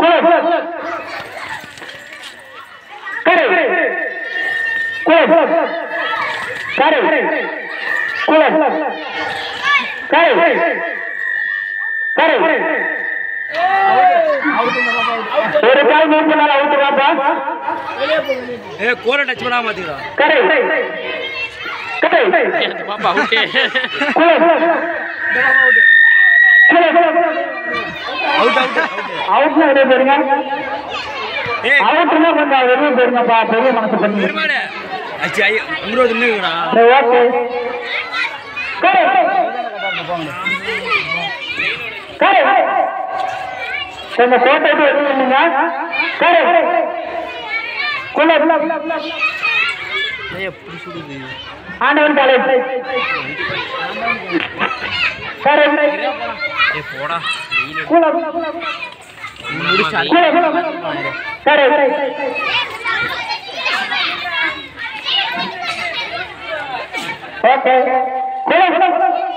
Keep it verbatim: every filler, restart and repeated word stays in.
கரை குளம் கரை குளம் கரை கரை ஒரு கால் மூணு நாள் அவுட் வாப்பா ஏ கோர டச் பண்ணாம மாத்திரா கரை கரை பாப்பா அவுட் குளம் அவுட் அவுட் அவுட் வெளியே போயிருங்க அவுட்னா கொஞ்சம் வெளியே போயிருங்கப்பா பெரிய மனசு பண்ணி பெருமாடே அச்சி ஐ உங்களோட நின்னுங்கடா ஓகே கரை கரை கொஞ்சம் போட்டோ எடுத்துங்க கரை குளம் ஏய் எப்படி சுடுது ஆண்டவன் காலை கரை ஏய் போடா குளம் முடிச்சா கரை ஓகே குளம்